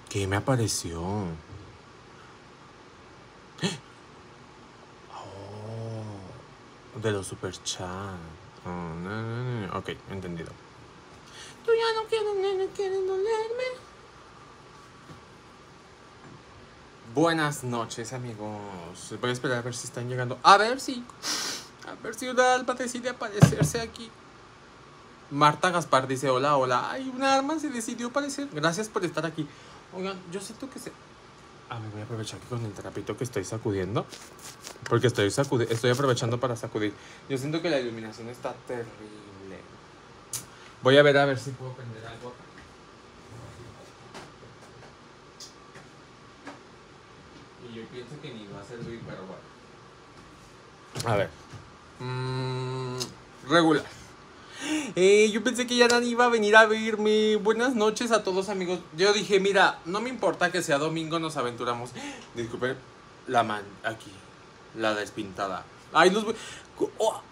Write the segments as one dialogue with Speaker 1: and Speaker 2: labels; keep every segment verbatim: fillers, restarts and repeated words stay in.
Speaker 1: ¿Qué me apareció? Oh, de los superchats. Oh, no, no, no. Ok, entendido. Tú ya no quieres, no quieres dolerme. Buenas noches, amigos. Voy a esperar a ver si están llegando. A ver si. A ver si una alma decide aparecerse aquí. Marta Gaspar dice: hola, hola. Ay, una arma se decidió aparecer. Gracias por estar aquí. Oigan, yo siento que se... Ah, me voy a aprovechar que con el trapito que estoy sacudiendo. Porque estoy, sacudi estoy aprovechando para sacudir. Yo siento que la iluminación está terrible. Voy a ver a ver si puedo prender algo. Y yo pienso que ni va a servir, pero bueno. A ver. Mm, regular. Eh, yo pensé que ya nadie iba a venir a verme. Buenas noches a todos, amigos. Yo dije, mira, no me importa que sea domingo, nos aventuramos. Disculpen, la man, aquí, la despintada. Ay, los voy... Oh.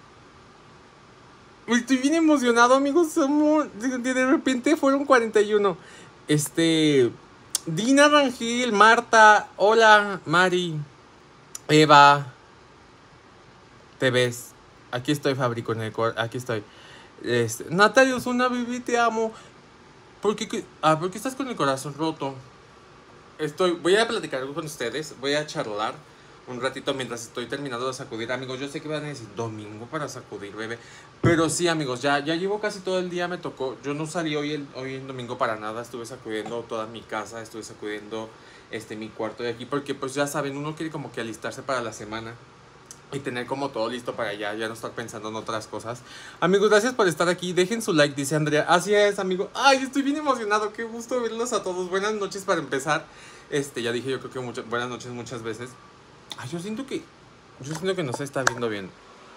Speaker 1: Estoy bien emocionado, amigos. Somos... De repente fueron cuarenta y uno. Este... Dina Rangel, Marta, hola, Mari, Eva. Te ves. Aquí estoy, Fabrico, en el cor... Aquí estoy. Este, Natalia Osuna, bebé, te amo. ¿Por qué, ah, ¿Por qué estás con el corazón roto? Estoy, voy a platicar algo con ustedes. Voy a charlar un ratito mientras estoy terminando de sacudir, amigos. Yo sé que van a decir domingo para sacudir, bebé. Pero sí, amigos, ya, ya llevo casi todo el día. Me tocó. Yo no salí hoy el, hoy el domingo para nada. Estuve sacudiendo toda mi casa. Estuve sacudiendo este, mi cuarto de aquí. Porque pues ya saben, uno quiere como que alistarse para la semana. Y tener como todo listo para allá, ya no estar pensando en otras cosas. Amigos, gracias por estar aquí. Dejen su like, dice Andrea. Así es, amigo. Ay, estoy bien emocionado. Qué gusto verlos a todos. Buenas noches para empezar. Este, ya dije yo creo que muchas buenas noches muchas veces. Ay, yo siento que... Yo siento que no se está viendo bien.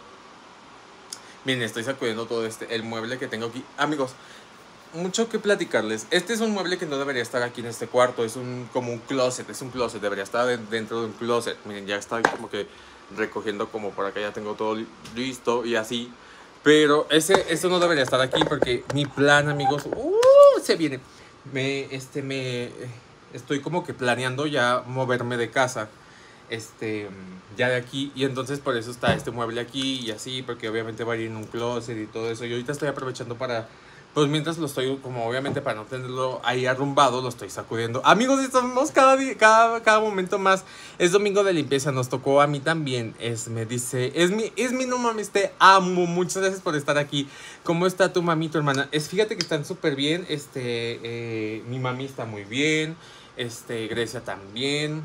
Speaker 1: Miren, estoy sacudiendo todo este... El mueble que tengo aquí. Amigos, mucho que platicarles. Este es un mueble que no debería estar aquí en este cuarto. Es un como un closet. Es un closet. Debería estar dentro de un closet. Miren, ya está como que... recogiendo como por acá ya tengo todo listo y así, pero ese eso no debería estar aquí porque mi plan, amigos, uh, se viene, me este me estoy como que planeando ya moverme de casa, este ya de aquí, y entonces por eso está este mueble aquí y así, porque obviamente va a ir en un closet y todo eso, y ahorita estoy aprovechando para... Pues mientras lo estoy, como obviamente para no tenerlo ahí arrumbado, lo estoy sacudiendo. Amigos, estamos cada día, cada, cada momento más. Es domingo de limpieza, nos tocó a mí también. Es, me dice, es mi, es mi no mames, te amo. Muchas gracias por estar aquí. ¿Cómo está tu mami, tu hermana? Es, fíjate que están súper bien. Este, eh, mi mami está muy bien. Este, Grecia también.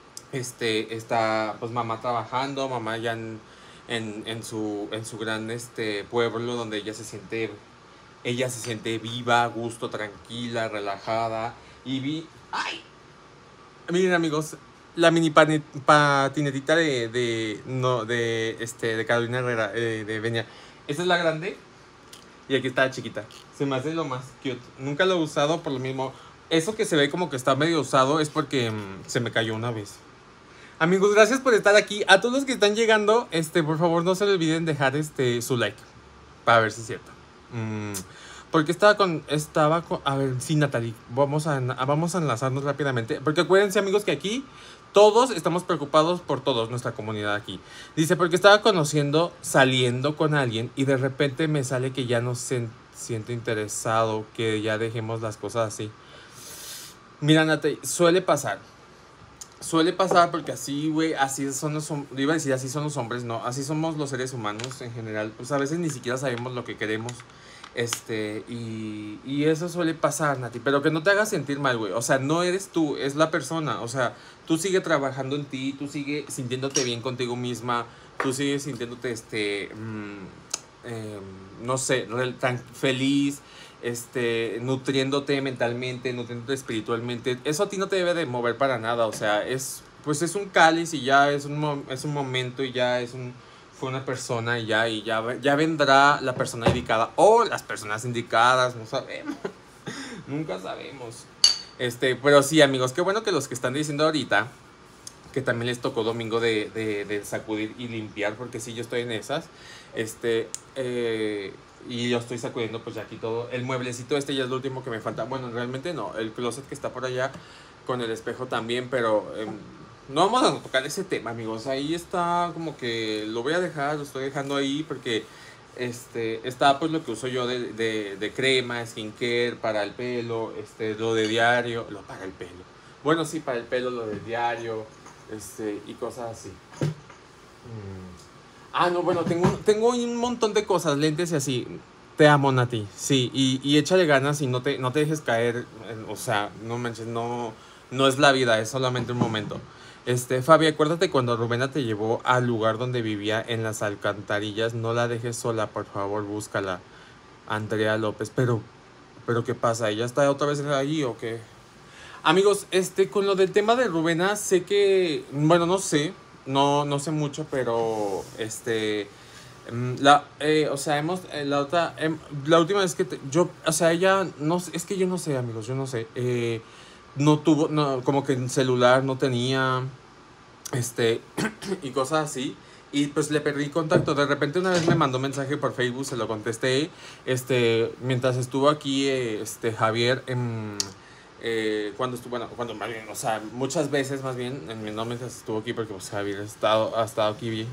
Speaker 1: Este, está, pues mamá trabajando, mamá ya en, en, en su, en su gran este, pueblo donde ella se siente... Ella se siente viva, a gusto, tranquila, relajada. Y vi... ¡Ay! Miren, amigos, la mini patinetita de, de, no, de, este, de Carolina Herrera, eh, de Benia. Esta es la grande y aquí está la chiquita. Se me hace lo más cute. Nunca lo he usado por lo mismo. Eso que se ve como que está medio usado es porque mmm, se me cayó una vez. Amigos, gracias por estar aquí. A todos los que están llegando, este, por favor no se olviden dejar este, su like. Para ver si es cierto. Mm, porque estaba con, estaba con, a ver, sí, Natalie, vamos a, vamos a enlazarnos rápidamente, porque acuérdense, amigos, que aquí todos estamos preocupados por todos, nuestra comunidad aquí. Dice, porque estaba conociendo, saliendo con alguien y de repente me sale que ya no se siento interesado, que ya dejemos las cosas así. Mira, Natalie, suele pasar. Suele pasar porque así, güey, así son los hombres, iba a decir así son los hombres, no, así somos los seres humanos en general, pues a veces ni siquiera sabemos lo que queremos, este, y, y eso suele pasar, Nati, pero que no te hagas sentir mal, güey, o sea, no eres tú, es la persona, o sea, tú sigue trabajando en ti, tú sigue sintiéndote bien contigo misma, tú sigues sintiéndote, este, mmm, eh, no sé, tan feliz, este, nutriéndote mentalmente, nutriéndote espiritualmente. Eso a ti no te debe de mover para nada, o sea, es, pues es un cáliz y ya es un, es un momento y ya es un, fue una persona y ya, y ya, ya vendrá la persona indicada o las personas indicadas, no sabemos, nunca sabemos. Este, pero sí, amigos, qué bueno que los que están diciendo ahorita que también les tocó domingo de, de, de sacudir y limpiar, porque sí, yo estoy en esas. Este, eh, y yo estoy sacudiendo pues ya aquí todo. El mueblecito este ya es lo último que me falta. Bueno, realmente no, el closet que está por allá con el espejo también, pero eh, no vamos a tocar ese tema, amigos. Ahí está como que lo voy a dejar, lo estoy dejando ahí porque este, está pues lo que uso yo de, de, de crema, skincare para el pelo, este, lo de diario, lo para el pelo. Bueno, sí, para el pelo, lo de diario, este, y cosas así. Mm. Ah, no, bueno, tengo, tengo un montón de cosas, lentes y así. Te amo, Nati. Sí, y, y échale ganas y no te, no te dejes caer. en- O sea, no manches, no, no es la vida, es solamente un momento. Este, Fabi, acuérdate cuando Rubena te llevó al lugar donde vivía en las alcantarillas. No la dejes sola, por favor, búscala. Andrea López. Pero, pero ¿qué pasa? ¿Ella está otra vez ahí o qué? Amigos, este, con lo del tema de Rubena, sé que, bueno, no sé, no, no sé mucho, pero, este, mm, la, eh, o sea, hemos, eh, la otra, em, la última vez que te- yo, o sea, ella, no, sé- es que yo no sé, amigos, yo no sé, eh, no tuvo, no, como que en celular no tenía, este, y cosas así. Y pues le perdí contacto. De repente una vez me mandó mensaje por Facebook, se lo contesté. Este, mientras estuvo aquí, eh, este, Javier, em, eh, cuando estuvo, bueno, cuando más bien, o sea, muchas veces más bien, en mi nombre estuvo aquí porque pues Javier ha estado, ha estado aquí bien.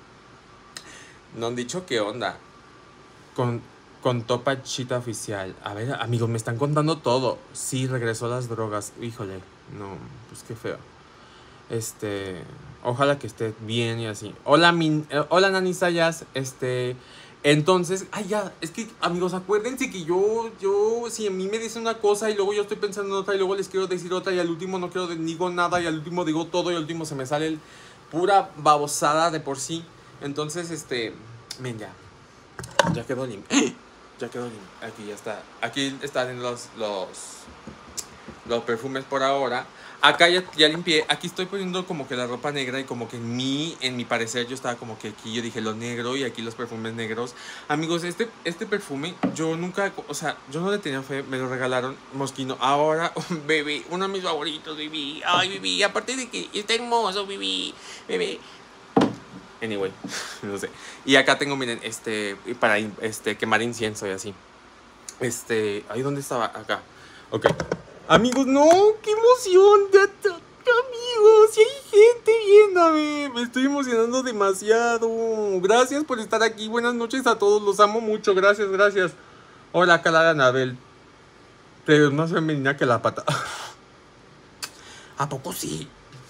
Speaker 1: No han dicho qué onda. Con, con Topa Chita Oficial. A ver, amigos, me están contando todo. Sí, regresó las drogas. Híjole, no, pues qué feo. Este, ojalá que esté bien y así. Hola, min, eh, hola, Nani Sayas. Este, entonces, ay, ya, es que, amigos, acuérdense que yo, yo, si a mí me dicen una cosa y luego yo estoy pensando en otra y luego les quiero decir otra y al último no quiero de- digo nada y al último digo todo y al último se me sale el, pura babosada de por sí. Entonces, este, ven ya, ya quedó limpio. Ya quedó limpio. Aquí ya está. Aquí están los, los, los perfumes por ahora. Acá ya, ya limpié. Aquí estoy poniendo como que la ropa negra y como que en mí, en mi parecer, yo estaba como que aquí yo dije lo negro y aquí los perfumes negros. Amigos, este, este perfume yo nunca, o sea, yo no le tenía fe, me lo regalaron Mosquino. Ahora, bebé, uno de mis favoritos, bebé. Ay, bebé, aparte de que está hermoso, bebé, bebé. Anyway, no sé. Y acá tengo, miren, este, para este, quemar incienso y así. Este, ahí dónde estaba, acá. Ok. Amigos, no, qué emoción. Ya, ya, amigos, si hay gente viéndome. Me estoy emocionando demasiado. Gracias por estar aquí. Buenas noches a todos. Los amo mucho. Gracias, gracias. Hola, Clara Anabel. Te ves más femenina que la pata. ¿A poco sí?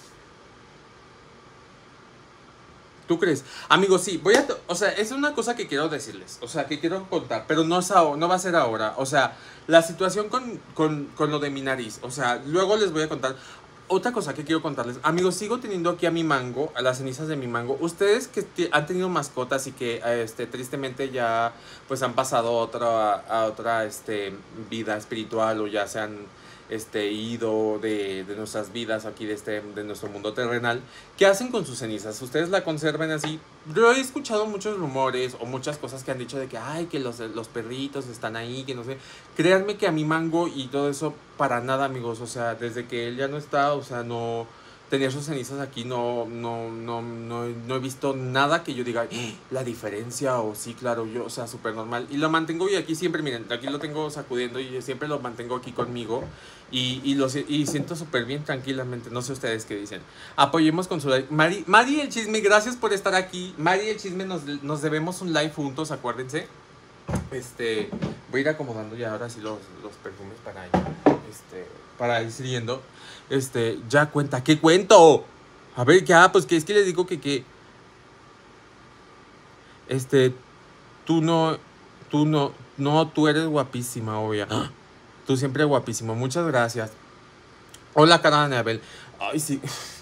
Speaker 1: ¿Tú crees? Amigos, sí, voy a... O sea, es una cosa que quiero decirles. O sea, que quiero contar. Pero no, es ahora, no va a ser ahora. O sea, la situación con, con, con lo de mi nariz. O sea, luego les voy a contar. Otra cosa que quiero contarles. Amigos, sigo teniendo aquí a mi mango, a las cenizas de mi mango. Ustedes que han tenido mascotas y que este, tristemente ya pues han pasado a otra, a otra este, vida espiritual o ya se han este, ido de, de nuestras vidas aquí de, este, de nuestro mundo terrenal. ¿Qué hacen con sus cenizas? ¿Ustedes la conservan así? Yo he escuchado muchos rumores o muchas cosas que han dicho de que, ay, que los, los perritos están ahí, que no sé. Créanme que a mi mango y todo eso, para nada, amigos. O sea, desde que él ya no está, o sea, no... Tenía sus cenizas aquí, no, no, no, no, no he visto nada que yo diga "Ah, la diferencia o sí, claro, yo, o sea, súper normal". Y lo mantengo y aquí siempre, miren, aquí lo tengo sacudiendo y yo siempre lo mantengo aquí conmigo y, y, lo, y siento súper bien tranquilamente. No sé ustedes qué dicen. Apoyemos con su like. Mari, Mari el Chisme, gracias por estar aquí. Mari el Chisme, nos, nos debemos un live juntos, acuérdense. Este, voy a ir acomodando ya ahora sí los, los perfumes para, este, para ir siguiendo. Este, ya cuenta, ¿qué cuento? A ver, ya, pues que es que les digo que, que, este, tú no, tú no, no, tú eres guapísima, obvia. ¡Ah! Tú siempre guapísimo, muchas gracias. Hola, cara de Anabel. Ay, sí.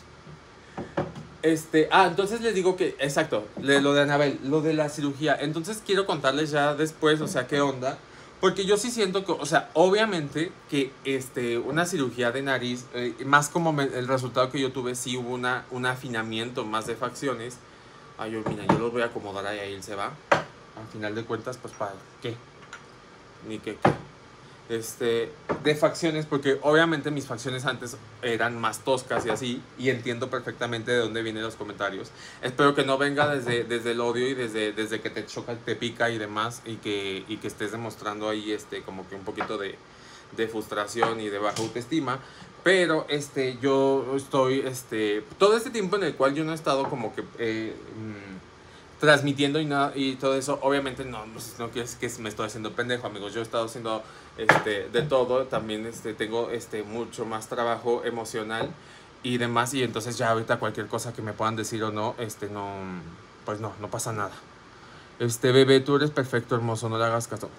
Speaker 1: Este, ah, entonces les digo que, exacto, de lo de Anabel, lo de la cirugía. Entonces quiero contarles ya después, o sea, qué onda. Porque yo sí siento que, o sea, obviamente que este, una cirugía de nariz, eh, más como me- el resultado que yo tuve, sí hubo una, un afinamiento más de facciones. Ay, yo, mira, yo los voy a acomodar ahí, ahí él se va. Al final de cuentas, pues, ¿para qué? Ni qué, qué. este, de facciones, porque obviamente mis facciones antes eran más toscas y así, y entiendo perfectamente de dónde vienen los comentarios. Espero que no venga desde, desde el odio y desde, desde que te choca, te pica y demás, y que, y que estés demostrando ahí este, como que un poquito de, de frustración y de baja autoestima. Pero este, yo estoy, este, todo este tiempo en el cual yo no he estado como que eh, mmm, transmitiendo y, nada, y todo eso, obviamente no, no, no es que me estoy haciendo pendejo, amigos. Yo he estado haciendo este, de todo, también este, tengo este, mucho más trabajo emocional y demás. Y entonces ya ahorita cualquier cosa que me puedan decir o no, este, no, pues no, no pasa nada. Este, bebé, tú eres perfecto, hermoso, no le hagas caso.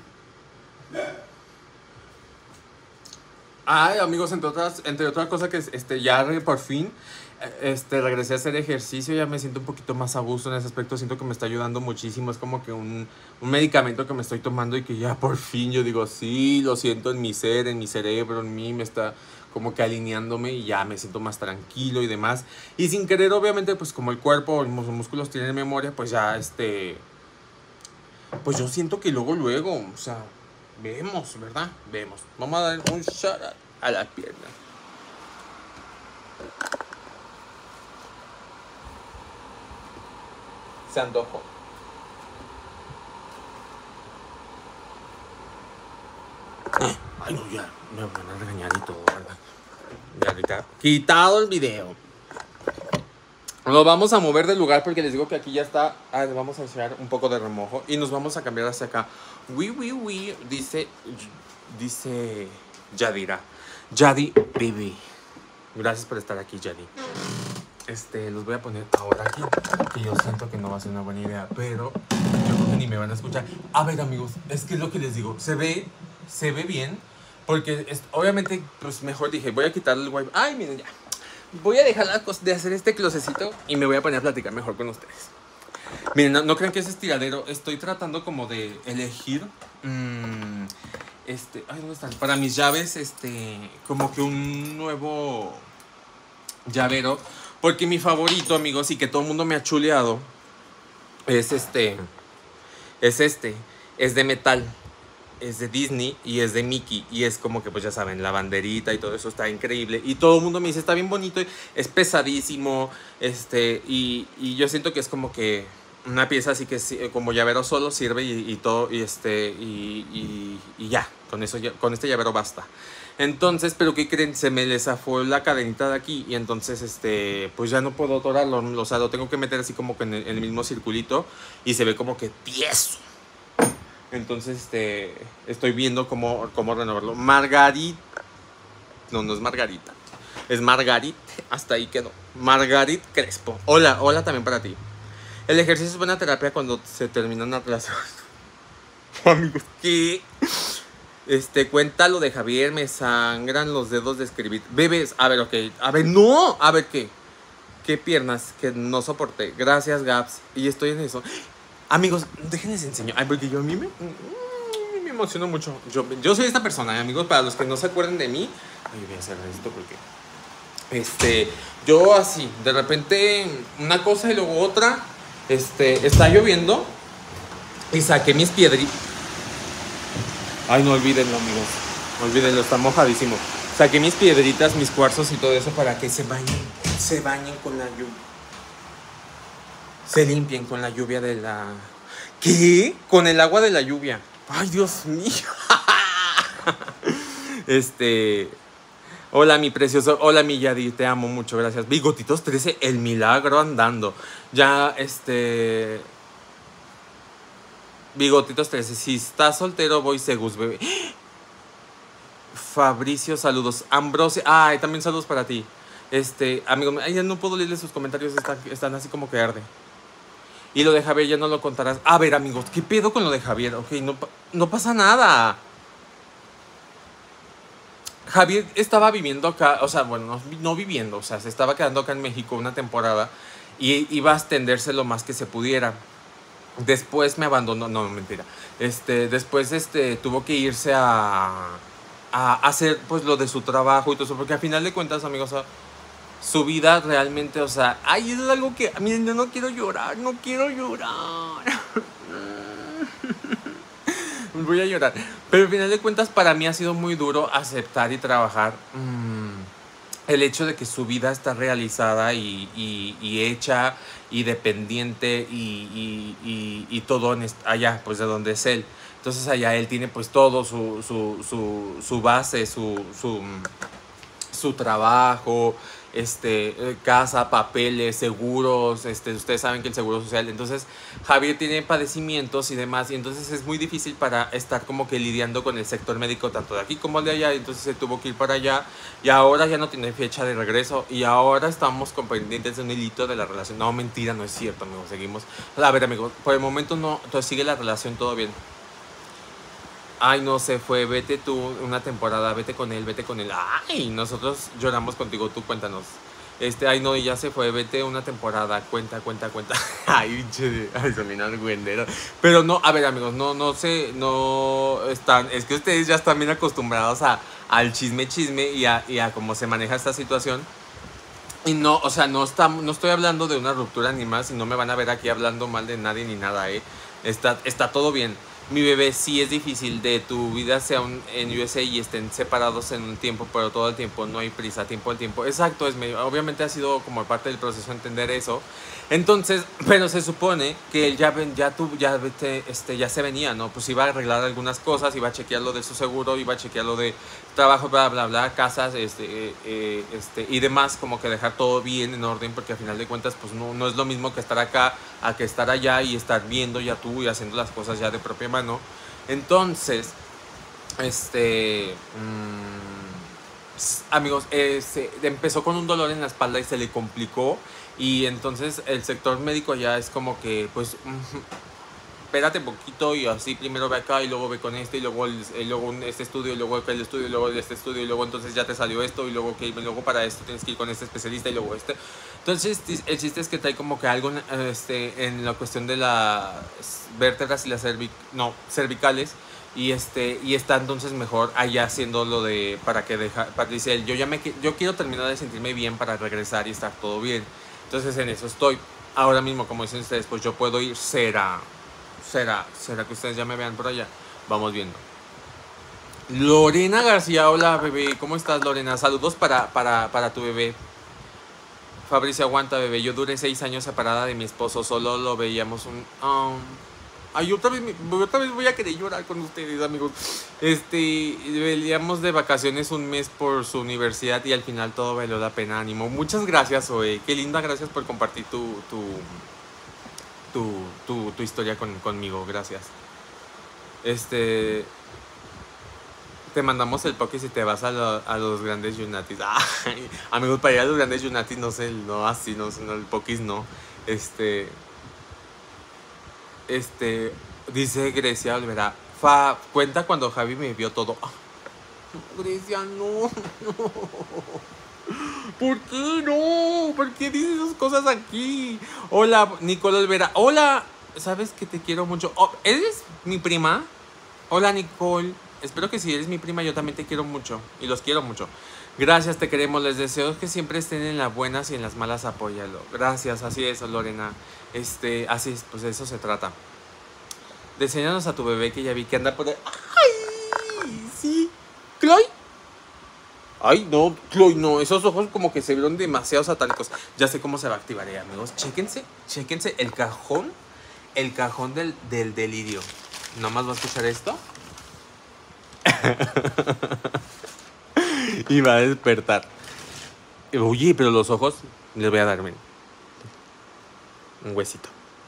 Speaker 1: Ay, amigos, entre otras, entre otras cosas que este, ya por fin este, regresé a hacer ejercicio, ya me siento un poquito más a gusto en ese aspecto, siento que me está ayudando muchísimo, es como que un, un medicamento que me estoy tomando y que ya por fin yo digo, sí, lo siento en mi ser, en mi cerebro, en mí, me está como que alineándome y ya me siento más tranquilo y demás. Y sin querer, obviamente, pues como el cuerpo, los músculos tienen memoria, pues ya este, pues yo siento que luego, luego, o sea... Vemos, ¿verdad? Vemos. Vamos a dar un shot a la pierna. Se antojó. Ay, no, ya. Me van a regañar y todo, ¿verdad? Ya ahorita. Quitado el video. Nos vamos a mover del lugar porque les digo que aquí ya está. Ah, le vamos a echar un poco de remojo y nos vamos a cambiar hacia acá. Wi, wi, wi, dice, dice Yadira. Yadi, baby. Gracias por estar aquí, Yadi. Este, los voy a poner ahora aquí, que yo siento que no va a ser una buena idea, pero yo creo que ni me van a escuchar. A ver, amigos, es que es lo que les digo. Se ve, se ve bien, porque es, obviamente, pues mejor dije, voy a quitarle el wipe. Ay, miren ya. Voy a dejar la cosa de hacer este closecito y me voy a poner a platicar mejor con ustedes. Miren, no, no crean que es estiradero. Estoy tratando como de elegir mmm, este, ay, ¿dónde están? Para mis llaves, este, como que un nuevo llavero. Porque mi favorito, amigos, y que todo el mundo me ha chuleado, es este, es este, es de metal. Es de Disney y es de Mickey. Y es como que, pues ya saben, la banderita y todo eso está increíble. Y todo el mundo me dice, está bien bonito, es pesadísimo. Este, y, y yo siento que es como que una pieza así que como llavero solo sirve y, y todo. Y este, y, y, y ya, con eso ya, con este llavero basta. Entonces, pero ¿qué creen? Se me le zafó la cadenita de aquí. Y entonces, este, pues ya no puedo atorarlo. O sea, lo tengo que meter así como que en el, en el mismo circulito. Y se ve como que tieso. Entonces, este, estoy viendo cómo, cómo renovarlo. Margarit. No, no es Margarita. Es Margarit. Hasta ahí quedó. Margarit Crespo. Hola, hola también para ti. El ejercicio es buena terapia cuando se termina una relación. Amigos, ¿qué? Este, cuenta lo de Javier. Me sangran los dedos de escribir. Bebes, a ver, ok. A ver, no. A ver, ¿qué? ¿Qué piernas? Que no soporté. Gracias, Gaps. Y estoy en eso. Amigos, déjenles enseño. Ay, porque yo a mí me, me emociono mucho. Yo, yo soy esta persona, ¿eh, amigos? Para los que no se acuerden de mí. Ay, voy a hacer esto porque... Este, yo así, de repente, una cosa y luego otra. Este, está lloviendo. Y saqué mis piedritas. Ay, no olvídenlo, amigos. No olvídenlo, está mojadísimo. Saqué mis piedritas, mis cuarzos y todo eso para que se bañen. Se bañen con la lluvia. Se limpien con la lluvia de la... ¿Qué? Con el agua de la lluvia. Ay, Dios mío. Este... Hola, mi precioso. Hola, mi Yadi. Te amo mucho, gracias. Bigotitos trece, el milagro andando. Ya, este... Bigotitos trece. Si estás soltero, voy segus, bebé. Fabricio, saludos. Ambrosia. Ay, también saludos para ti. Este, amigo, ay, ya no puedo leerle sus comentarios. Están, están así como que arde. Y lo de Javier ya no lo contarás. A ver, amigos, ¿qué pedo con lo de Javier? Ok, no, no pasa nada. Javier estaba viviendo acá, o sea, bueno, no, no viviendo, o sea, se estaba quedando acá en México una temporada y iba a extenderse lo más que se pudiera. Después me abandonó, no, mentira. Este, después este, tuvo que irse a, a hacer pues lo de su trabajo y todo eso, porque al final de cuentas, amigos, su vida realmente, o sea, ay, eso es algo que, miren, yo no quiero llorar, no quiero llorar. Voy a llorar. Pero al final de cuentas, para mí ha sido muy duro aceptar y trabajar mmm, el hecho de que su vida está realizada y, y, y hecha y dependiente y, y, y, y todo en allá, pues de donde es él. Entonces allá él tiene pues todo, su, su, su, su base, su, su, su trabajo, este, casa, papeles, seguros, este, ustedes saben que el seguro social. Entonces Javier tiene padecimientos y demás, y entonces es muy difícil para estar como que lidiando con el sector médico tanto de aquí como de allá. Entonces se tuvo que ir para allá y ahora ya no tiene fecha de regreso y ahora estamos con pendientes de un hilito de la relación. No, mentira, no es cierto, amigos, seguimos. A ver, amigos, por el momento no, entonces sigue la relación, todo bien. Ay, no se fue, vete tú una temporada, vete con él, vete con él. Ay, nosotros lloramos contigo, tú cuéntanos. Este, ay, no, y ya se fue, vete una temporada, cuenta, cuenta, cuenta. Ay, che, ay, son bien argüenderos. Pero no, a ver, amigos, no, no sé, no están, es que ustedes ya están bien acostumbrados a, al chisme, chisme y a, y a cómo se maneja esta situación. Y no, o sea, no, está, no estoy hablando de una ruptura ni más, y no me van a ver aquí hablando mal de nadie ni nada, ¿eh? Está, está todo bien. Mi bebé, sí es difícil de tu vida sea un, en U S A y estén separados en un tiempo, pero todo el tiempo no hay prisa, tiempo al tiempo. Exacto, es medio, obviamente ha sido como parte del proceso entender eso. Entonces, pero se supone que él ya, ven, ya, tú, ya, vete, este, ya se venía, ¿no? Pues iba a arreglar algunas cosas, iba a chequear lo de su seguro, iba a chequear lo de trabajo, bla, bla, bla, casas, este, eh, este, y demás, como que dejar todo bien en orden, porque al final de cuentas, pues no, no es lo mismo que estar acá a que estar allá y estar viendo ya tú y haciendo las cosas ya de propia mano. Entonces, este, mmm, amigos, eh, se, empezó con un dolor en la espalda y se le complicó. Y entonces el sector médico ya es como que, pues, uh, espérate un poquito y así primero ve acá y luego ve con este y luego, el, el, luego este estudio y luego aquel estudio y luego este estudio y luego entonces ya te salió esto y luego, okay, luego para esto tienes que ir con este especialista y luego este. Entonces el chiste es que trae como que algo este, en la cuestión de las vértebras y las cervic no, cervicales. Y este y está entonces mejor allá haciendo lo de para que deja para dice él, yo ya me yo quiero terminar de sentirme bien para regresar y estar todo bien. Entonces en eso estoy. Ahora mismo, como dicen ustedes, pues yo puedo ir. Será, será, será que ustedes ya me vean por allá. Vamos viendo. Lorena García, hola bebé, ¿cómo estás, Lorena? Saludos para, para, para tu bebé. Fabricia, aguanta, bebé. Yo duré seis años separada de mi esposo, solo lo veíamos un... Um, ay, otra vez, otra vez voy a querer llorar con ustedes, amigos. Este, veníamos de vacaciones un mes por su universidad y al final todo valió la pena, ánimo. Muchas gracias, Zoe. Qué linda, gracias por compartir tu, tu, tu, tu, tu historia con, conmigo. Gracias. Este... Te mandamos el Poké si te vas a, lo, a los grandes Yunatis. Ay, amigos, para ir a los grandes Yunatis, no sé, no así, no, no el Pokis no. Este... Este, dice Grecia Olvera, Fa, cuenta cuando Javi me vio todo. Oh, no, Grecia, no, no. ¿Por qué no? ¿Por qué dices esas cosas aquí? Hola, Nicole Olvera. Hola, sabes que te quiero mucho. Oh, ¿eres mi prima? Hola, Nicole. Espero que si eres mi prima, yo también te quiero mucho. Y los quiero mucho. Gracias, te queremos. Les deseo que siempre estén en las buenas y en las malas, apóyalo. Gracias, así es, Lorena. Este, así es, pues de eso se trata. Enséñanos a tu bebé que ya vi que anda por ahí. ¡Ay! Sí. ¿Chloe? Ay, no, Chloe, no. Esos ojos como que se vieron demasiado satánicos. Ya sé cómo se va a activar, eh, amigos. Chéquense, chéquense el cajón. El cajón del, del delirio. Nomás va a escuchar esto. Y va a despertar. Oye, pero los ojos les voy a dar, miren. Un huesito.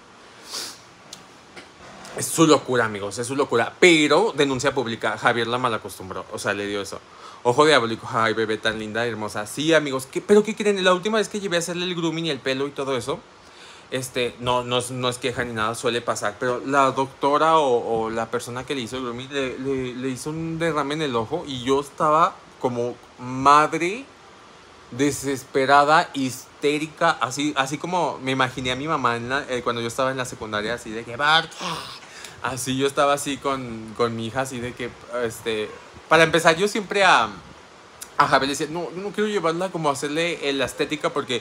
Speaker 1: Es su locura, amigos, es su locura. Pero denuncia pública, Javier la malacostumbró. O sea, le dio eso. Ojo diabólico, ay, bebé tan linda, hermosa. Sí, amigos, ¿qué? ¿Pero qué creen? La última vez que llevé a hacerle el grooming y el pelo y todo eso, Este, no, no, no es queja ni nada, suele pasar. Pero la doctora o, o la persona que le hizo el grooming le, le, le hizo un derrame en el ojo. Y yo estaba como madre desesperada, histérica. Así, así como me imaginé a mi mamá en la, eh, cuando yo estaba en la secundaria. Así de que... Así yo estaba así con, con mi hija. Así de que... este Para empezar, yo siempre a... A Javier le decía, no, no quiero llevarla como a hacerle la estética porque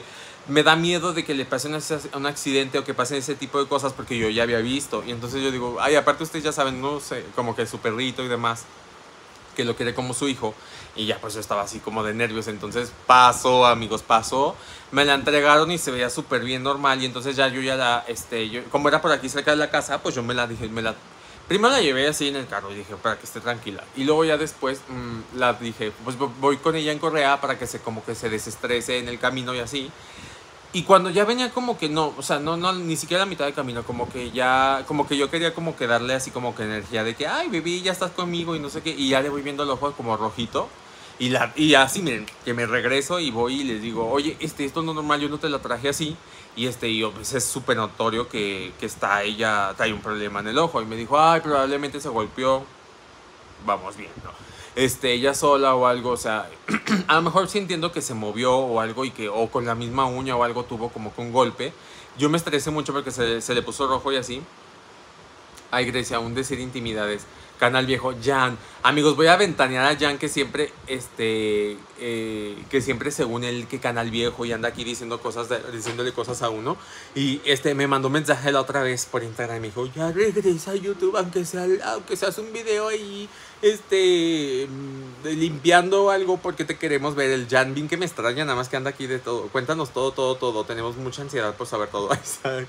Speaker 1: me da miedo de que le pase un, un accidente o que pasen ese tipo de cosas porque yo ya había visto. Y entonces yo digo, ay, aparte ustedes ya saben, no sé, como que su perrito y demás, que lo quiere como su hijo. Y ya pues yo estaba así como de nervios. Entonces pasó, amigos, pasó. Me la entregaron y se veía súper bien normal. Y entonces ya yo ya la, este, yo, como era por aquí cerca de la casa, pues yo me la dije, me la... Primero la llevé así en el carro y dije, para que esté tranquila. Y luego ya después mmm, la dije, pues voy con ella en correa para que se como que se desestrese en el camino y así. Y cuando ya venía como que no, o sea, no, no, ni siquiera a la mitad del camino, como que ya, como que yo quería como que darle así como que energía de que, ay, bebé, ya estás conmigo y no sé qué. Y ya le voy viendo el ojo como rojito. Y, la, y así, miren, que me regreso y voy y les digo, oye, este, esto no es normal, yo no te la traje así. Y este, y yo, pues es súper notorio que, que está ella, trae un problema en el ojo. Y me dijo, ay, probablemente se golpeó. Vamos bien, ¿no? Este, ella sola o algo, o sea, a lo mejor sí entiendo que se movió o algo y que, o con la misma uña o algo tuvo como que un golpe. Yo me estresé mucho porque se, se le puso rojo y así. Ay, Grecia, aún decir intimidades. Canal viejo, Jan. Amigos, voy a ventanear a Jan que siempre, este, eh, que siempre según él que canal viejo y anda aquí diciendo cosas, de, diciéndole cosas a uno. Y este, me mandó un mensaje la otra vez por Instagram y me dijo, ya regresa a YouTube, aunque sea, aunque seas un video ahí, este, limpiando algo porque te queremos ver. El Jan, bien que me extraña, nada más que anda aquí de todo. Cuéntanos todo, todo, todo. Tenemos mucha ansiedad por saber todo. Ay, ¿sabes?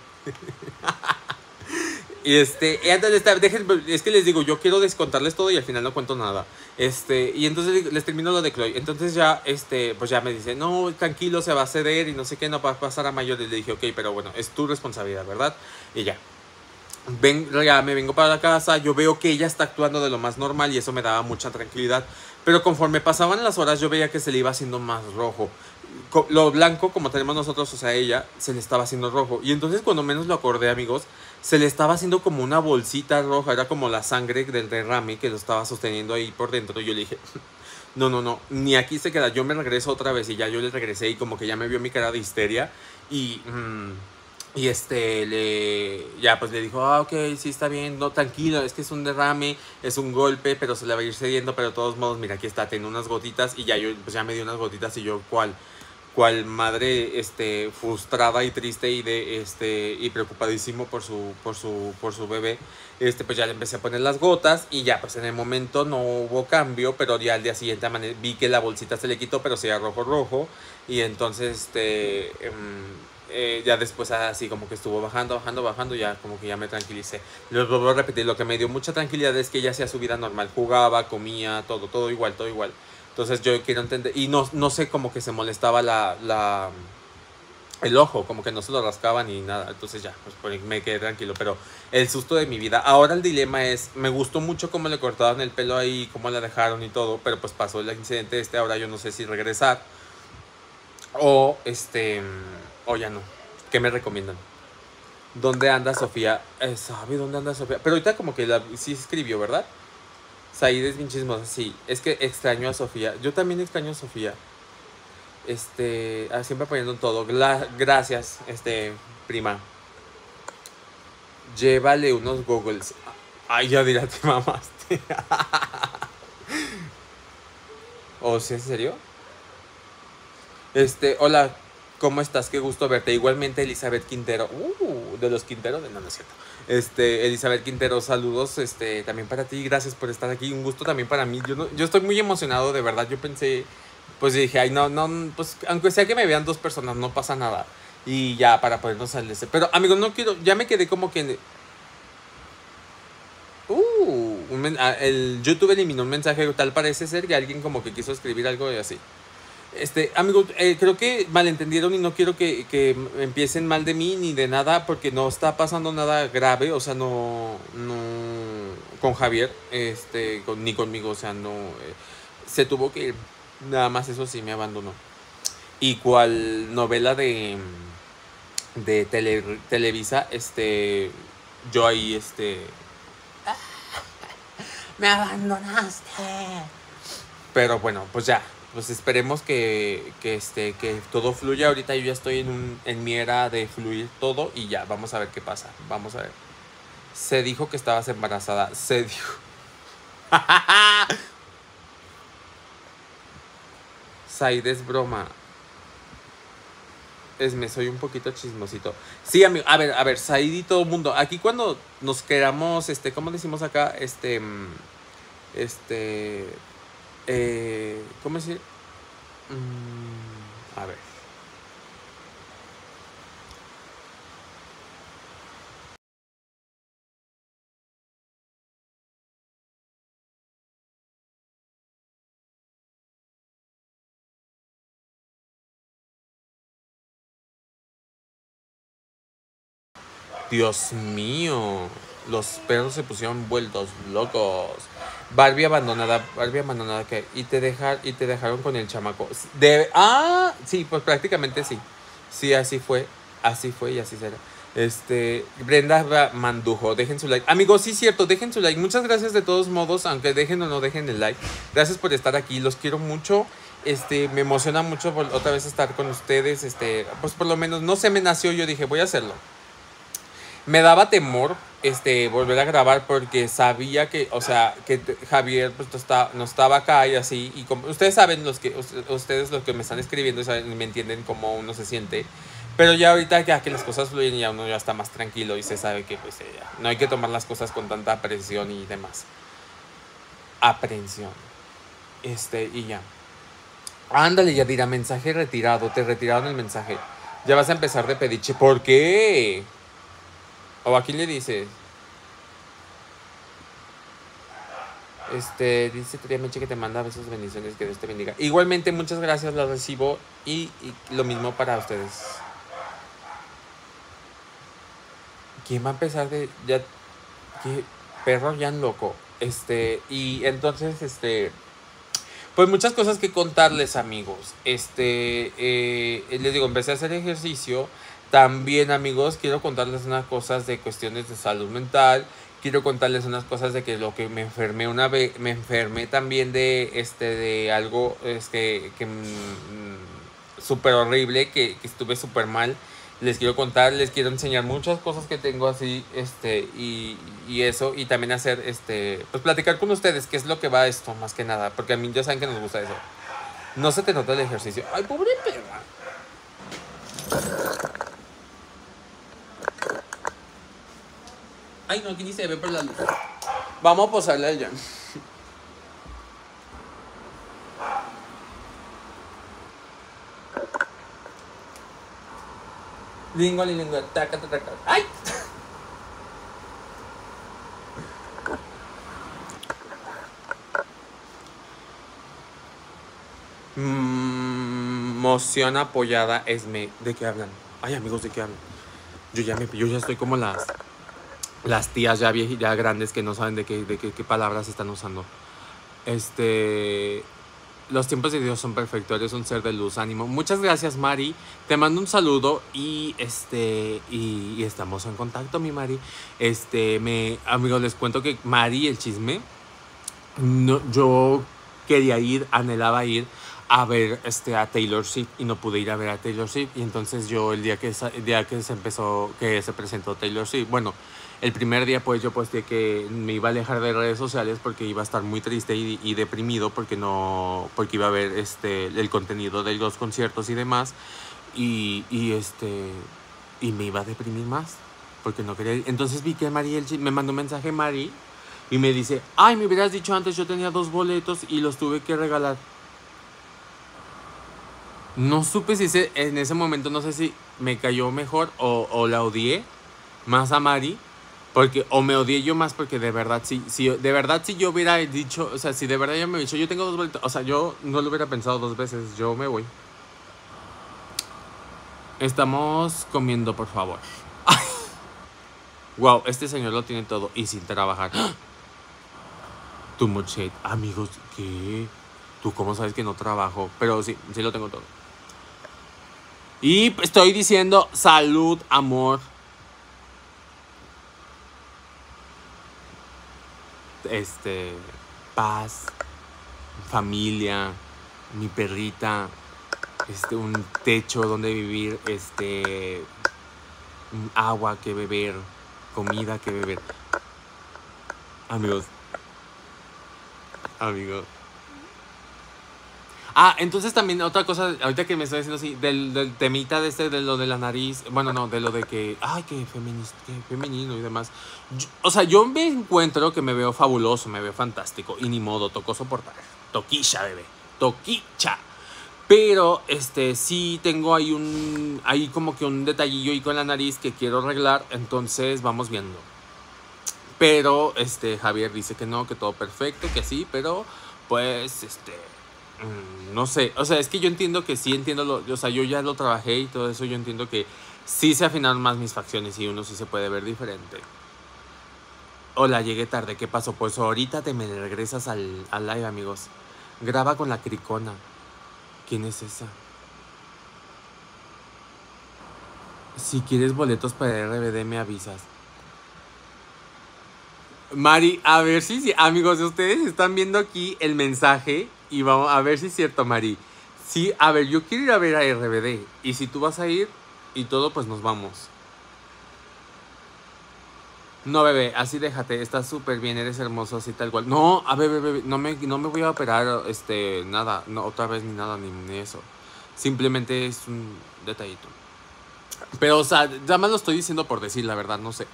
Speaker 1: Y este, y entonces, dejen, es que les digo, yo quiero descontarles todo y al final no cuento nada. Este, y entonces les termino lo de Chloe. Entonces ya, este, pues ya me dice, no, tranquilo, se va a ceder y no sé qué, no va a pasar a mayor. Y le dije, ok, pero bueno, es tu responsabilidad, ¿verdad? Y ya. Ven, ya me vengo para la casa, yo veo que ella está actuando de lo más normal y eso me daba mucha tranquilidad. Pero conforme pasaban las horas yo veía que se le iba haciendo más rojo. Lo blanco, como tenemos nosotros, o sea, ella, se le estaba haciendo rojo. Y entonces cuando menos lo acordé, amigos, se le estaba haciendo como una bolsita roja. Era como la sangre del derrame que lo estaba sosteniendo ahí por dentro. Y yo le dije, no, no, no, ni aquí se queda. Yo me regreso otra vez y ya yo le regresé y como que ya me vio mi cara de histeria. Y... Mmm, Y este, le, ya pues le dijo, ah, ok, sí está bien, no, tranquilo, es que es un derrame, es un golpe, pero se le va a ir cediendo, pero de todos modos, mira, aquí está, tiene unas gotitas, y ya yo, pues ya me dio unas gotitas, y yo, ¿cuál? ¿Cuál madre, este, frustrada y triste y de, este, y preocupadísimo por su, por su, por su bebé, este, pues ya le empecé a poner las gotas, y ya, pues en el momento no hubo cambio, pero ya al día siguiente vi que la bolsita se le quitó, pero se rojo rojo, y entonces, este... Um, Eh, ya después así como que estuvo bajando, bajando, bajando, ya como que ya me tranquilicé. Les vuelvo a repetir, lo que me dio mucha tranquilidad es que ella hacía su vida normal, jugaba, comía, todo, todo igual, todo igual. Entonces yo quiero entender, y no, no sé, como que se molestaba la, la, el ojo, como que no se lo rascaba ni nada. Entonces ya, pues me quedé tranquilo, pero el susto de mi vida. Ahora el dilema es, me gustó mucho cómo le cortaban el pelo ahí, cómo la dejaron y todo, pero pues pasó el incidente este, ahora yo no sé si regresar o este... o ya no. ¿Qué me recomiendan? ¿Dónde anda Sofía? Eh, ¿Sabe dónde anda Sofía? Pero ahorita como que la, sí escribió, ¿verdad? Said es bien chismosa, sí. Es que extraño a Sofía. Yo también extraño a Sofía. Este, ah, siempre apoyando en todo. Gla gracias, este, prima. Llévale unos goggles. Ay, ya dirá, te mamaste. ¿O sí, en serio? Este, hola. ¿Cómo estás? Qué gusto verte. Igualmente, Elizabeth Quintero. Uh, de los Quinteros. No, no es cierto. Este, Elizabeth Quintero, saludos. Este, también para ti. Gracias por estar aquí. Un gusto también para mí. Yo, no, yo estoy muy emocionado, de verdad. Yo pensé, pues dije, ay, no, no, pues aunque sea que me vean dos personas, no pasa nada. Y ya, para podernos salir. Pero, amigos, no quiero, ya me quedé como que... Uh, un, el YouTube eliminó un mensaje. Tal parece ser que alguien como que quiso escribir algo y así. Este, amigos, eh, creo que malentendieron y no quiero que, que empiecen mal de mí ni de nada porque no está pasando nada grave, o sea, no, no, con Javier, este, con, ni conmigo, o sea, no, eh, se tuvo que ir, nada más eso sí, me abandonó. Y cual novela de, de tele, Televisa, este, yo ahí, este, me abandonaste. Pero bueno, pues ya. Pues esperemos que, que, este, que todo fluya. Ahorita yo ya estoy en, un, en mi era de fluir todo y ya, vamos a ver qué pasa. Vamos a ver. Se dijo que estabas embarazada. Se dijo. Said es broma. Es, me soy un poquito chismosito. Sí, amigo. A ver, a ver, Said y todo el mundo. Aquí cuando nos queramos, este, ¿cómo decimos acá? Este, mm, este, eh, ¿cómo decir? Mm, a ver. Dios mío, los perros se pusieron vueltos locos. Barbie abandonada, Barbie abandonada que y te dejar y te dejaron con el chamaco. De, ah, sí, pues prácticamente sí. Sí, así fue, así fue y así será. Este, Brenda Mandujo, dejen su like. Amigos, sí es cierto, dejen su like. Muchas gracias de todos modos, aunque dejen o no dejen el like. Gracias por estar aquí, los quiero mucho. Este, me emociona mucho otra vez estar con ustedes. Este, pues por lo menos no se me nació, yo dije, voy a hacerlo. Me daba temor este volver a grabar porque sabía que, o sea, que Javier pues no, está, no estaba acá y así. Y como ustedes saben, los que ustedes los que me están escribiendo saben, me entienden cómo uno se siente. Pero ya ahorita ya que las cosas fluyen, ya uno ya está más tranquilo y se sabe que pues ya, no hay que tomar las cosas con tanta aprensión y demás. Aprensión. Este, y ya. Ándale, Yadira, mensaje retirado. Te retiraron el mensaje. Ya vas a empezar de pediche. ¿Por qué? ¿O a quién le dices? Este, dice Tria Meche que te manda besos, bendiciones, que Dios te bendiga. Igualmente, muchas gracias, las recibo. Y, y lo mismo para ustedes. ¿Quién va a empezar de ya? ¿Qué perro ya loco? Este, y entonces, este, pues muchas cosas que contarles, amigos. Este, eh, les digo, empecé a hacer ejercicio. También, amigos, quiero contarles unas cosas de cuestiones de salud mental. Quiero contarles unas cosas de que lo que me enfermé una vez, me enfermé también de, este, de algo, este, que mm, súper horrible, que, que estuve súper mal. Les quiero contar, les quiero enseñar muchas cosas que tengo así, este, y, y eso, y también hacer, este, pues platicar con ustedes, qué es lo que va esto, más que nada, porque a mí ya saben que nos gusta eso. No se te nota el ejercicio. Ay, pobre perra. Ay, no, aquí ni se ve por la luz. Vamos a posarla ya. Lingua, lingua, taca, taca, taca. ¡Ay! Mm, moción apoyada es me. ¿De qué hablan? Ay, amigos, ¿de qué hablan? Yo ya me, yo ya estoy como las las tías ya viejas, ya grandes que no saben de qué, de qué, qué palabras están usando. Este, los tiempos de Dios son perfectos, eres un ser de luz, ánimo. Muchas gracias, Mari. Te mando un saludo y este y, y estamos en contacto, mi Mari. Este, me amigos, les cuento que Mari, el chisme, no, yo quería ir, anhelaba ir a ver este a Taylor Swift y no pude ir a ver a Taylor Swift, y entonces yo el día que el día que se empezó que se presentó Taylor Swift, bueno, el primer día pues yo posté que me iba a alejar de redes sociales porque iba a estar muy triste y, y deprimido porque no porque iba a ver este el contenido de los conciertos y demás, y, y este y me iba a deprimir más porque no quería ir. Entonces vi que Mari el, me mandó un mensaje Mari y me dice, ay, me hubieras dicho antes, yo tenía dos boletos y los tuve que regalar. No supe si se, en ese momento, no sé si me cayó mejor o, o la odié más a Mari. Porque, o me odié yo más porque de verdad, si, si, de verdad, si yo hubiera dicho, o sea, si de verdad yo me hubiera dicho, yo tengo dos boletos, o sea, yo no lo hubiera pensado dos veces, yo me voy. Estamos comiendo, por favor. Wow, este señor lo tiene todo y sin trabajar. Tu much hate. Amigos, ¿qué? ¿Tú cómo sabes que no trabajo? Pero sí, sí lo tengo todo. Y estoy diciendo salud, amor. Este, paz, familia, mi perrita, este, un techo donde vivir, este, agua que beber, comida que beber. Amigos, amigos. Ah, entonces también otra cosa, ahorita que me estoy diciendo así, del, del temita de este, de lo de la nariz, bueno, no, de lo de que, ay, que, feminista, que femenino y demás. Yo- o sea, yo me encuentro que me veo fabuloso, me veo fantástico, y ni modo, tocó soportar. Toquilla, bebé, toquicha. Pero, este, sí tengo ahí un, ahí como que un detallillo ahí con la nariz que quiero arreglar, entonces vamos viendo. Pero, este, Javier dice que no, que todo perfecto, que sí, pero, pues, este, mm, no sé. O sea, es que yo entiendo que sí entiendo, lo, o sea, yo ya lo trabajé y todo eso, yo entiendo que sí se afinaron más mis facciones y uno sí se puede ver diferente. Hola, llegué tarde, ¿qué pasó? Pues ahorita te me regresas al, al live, amigos. Graba con la cricona. ¿Quién es esa? Si quieres boletos para R B D, me avisas. Mari, a ver si, si, amigos, ustedes están viendo aquí el mensaje y vamos a ver si es cierto, Mari. Sí, a ver, yo quiero ir a ver a R B D y si tú vas a ir y todo, pues nos vamos. No, bebé, así déjate, estás súper bien, eres hermoso, así tal cual. No, a ver, bebé, no me, no me voy a operar, este, nada, no, otra vez ni nada, ni, ni eso. Simplemente es un detallito. Pero, o sea, ya más lo estoy diciendo por decir, la verdad, no sé.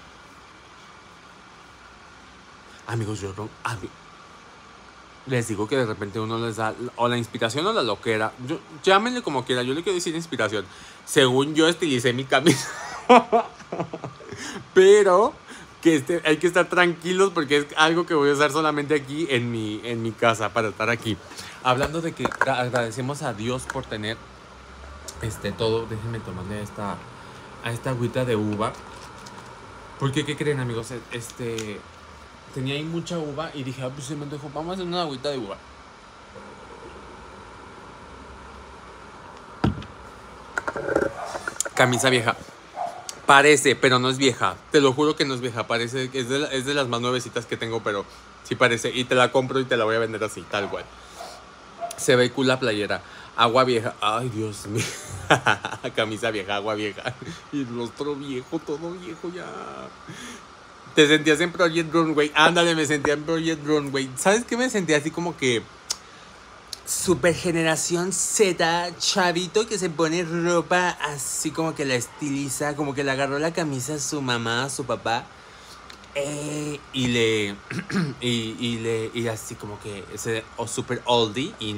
Speaker 1: Amigos, yo no, ami- les digo que de repente uno les da o la inspiración o la loquera. Yo, llámenle como quiera, yo le quiero decir inspiración. Según yo estilicé mi camisa. Pero que este, hay que estar tranquilos porque es algo que voy a usar solamente aquí en mi, en mi casa para estar aquí. Hablando de que agradecemos a Dios por tener este todo. Déjenme tomarle esta, a esta agüita de uva. Porque, ¿qué creen, amigos? Este, tenía ahí mucha uva y dije, ah, pues se me dejó, vamos a hacer una agüita de uva. Camisa vieja. Parece, pero no es vieja. Te lo juro que no es vieja. Parece que es de, la, es de las más nuevecitas que tengo, pero sí parece. Y te la compro y te la voy a vender así, tal cual. Se ve cool la playera. Agua vieja. Ay, Dios mío. Camisa vieja, agua vieja. Y el rostro viejo, todo viejo ya. Te sentías en Project Runway. Ándale, me sentía en Project Runway. ¿Sabes qué? Me sentía así como que super generación Z, chavito que se pone ropa así como que la estiliza, como que le agarró la camisa a su mamá, a su papá. Eh, y le y, y le y así como que ese o super oldie y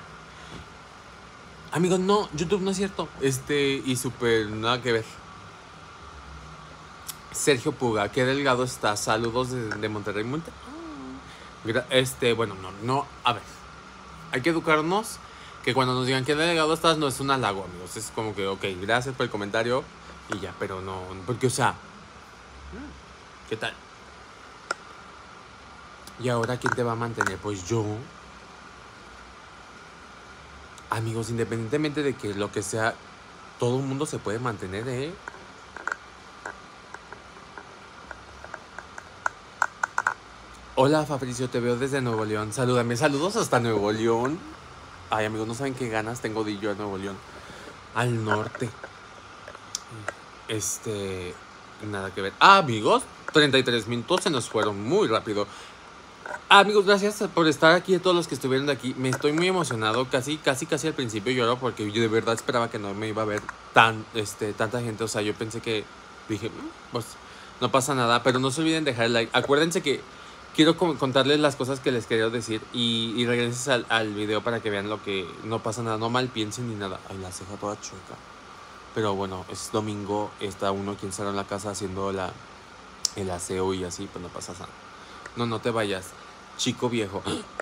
Speaker 1: amigos, no, YouTube no es cierto. Este y super nada que ver. Sergio Puga, qué delgado está. Saludos de, de Monterrey. Monte- Este, bueno, no, no, a ver. Hay que educarnos que cuando nos digan qué delgado estás no es un halago, amigos. Es como que, ok, gracias por el comentario y ya, pero no, porque, o sea, ¿qué tal? ¿Y ahora quién te va a mantener? Pues yo. Amigos, independientemente de que lo que sea, todo el mundo se puede mantener, ¿eh? Hola, Fabricio, te veo desde Nuevo León. Salúdame, saludos hasta Nuevo León. Ay, amigos, no saben qué ganas tengo de ir yo a Nuevo León. Al norte. Este... Nada que ver. Ah, amigos, treinta y tres minutos se nos fueron muy rápido. Ah, amigos, gracias por estar aquí, a todos los que estuvieron de aquí. Me estoy muy emocionado. Casi, casi, casi al principio lloro porque yo de verdad esperaba que no me iba a ver tan, este, tanta gente. O sea, yo pensé que... Dije, "Mm, pues no pasa nada". Pero no se olviden dejar el like. Acuérdense que quiero contarles las cosas que les quería decir. Y, y regresen al, al video para que vean lo que... No pasa nada, no mal piensen ni nada. Ay, la ceja toda chueca. Pero bueno, es domingo, está uno aquí encerrado en la casa haciendo la, el aseo y así, pues no pasa nada. No, no te vayas, chico viejo.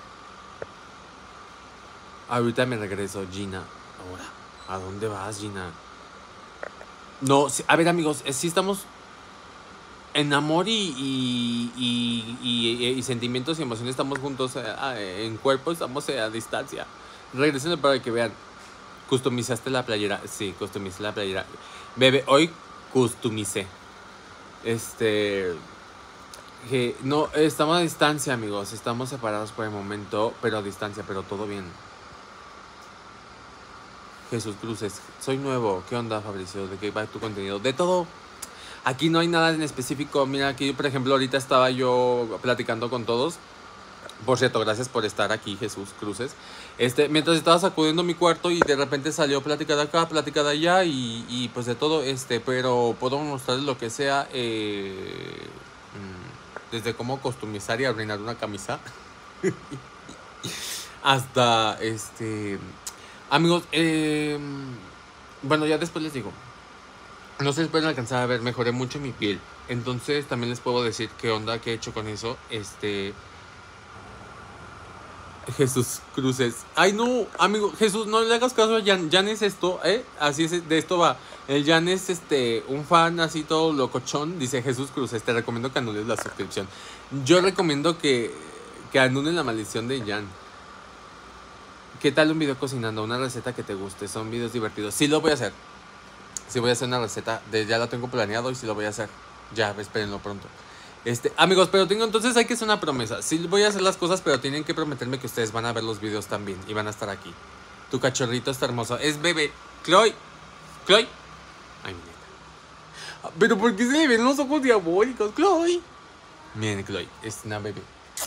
Speaker 1: Ahorita me regreso, Gina. Ahora, ¿a dónde vas, Gina? No, sí, a ver, amigos, sí estamos en amor y, y, y, y, y sentimientos y emociones, estamos juntos, eh, en cuerpo estamos a distancia. Regresen para que vean. Customizaste la playera. Sí, customicé la playera. Bebé, hoy customicé. Este... Que no, estamos a distancia, amigos. Estamos separados por el momento, pero a distancia, pero todo bien. Jesús Cruces, soy nuevo. ¿Qué onda, Fabricio? ¿De qué va tu contenido? De todo. Aquí no hay nada en específico. Mira, aquí, por ejemplo, ahorita estaba yo platicando con todos. Por cierto, gracias por estar aquí, Jesús Cruces. Este, mientras estaba sacudiendo mi cuarto y de repente salió plática de acá, plática de allá y, y pues de todo, este, pero puedo mostrarles lo que sea, eh, desde cómo customizar y arruinar una camisa hasta, este, amigos, eh, bueno, ya después les digo, no se pueden alcanzar a ver, mejoré mucho mi piel, entonces también les puedo decir qué onda, qué he hecho con eso, este... Jesús Cruces. Ay, no, amigo, Jesús, no le hagas caso a Jan. Jan es esto, ¿eh? Así es, de esto va. El Jan es este, un fan así todo locochón. Dice Jesús Cruces, te recomiendo que anules la suscripción. Yo recomiendo que, que anulen la maldición de Jan. ¿Qué tal un video cocinando? Una receta que te guste. Son videos divertidos. Sí lo voy a hacer. Sí voy a hacer una receta. De, ya la tengo planeado y sí lo voy a hacer. Ya, espérenlo pronto. Este, amigos, pero tengo, entonces hay que hacer una promesa. Sí voy a hacer las cosas, pero tienen que prometerme que ustedes van a ver los videos también y van a estar aquí. Tu cachorrito está hermoso. Es bebé. Chloe. Chloe. Ay, mi neta. Pero ¿por qué se le ven los ojos diabólicos? Chloe. Miren, Chloe. Es una bebé.